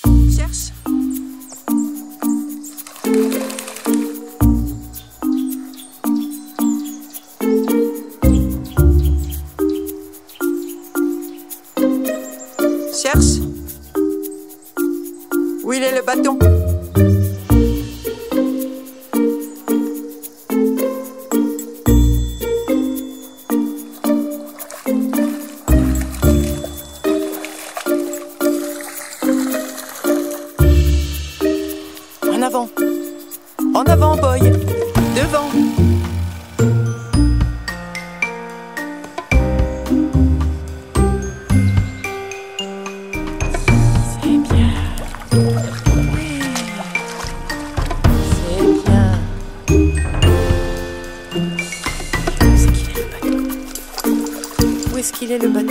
Cherche. Cherche. Où il est le bâton? En avant. En avant, boy. Devant. C'est bien. Oui. C'est bien. Où est-ce qu'il est le bâton? Où est-ce qu'il est le bâton?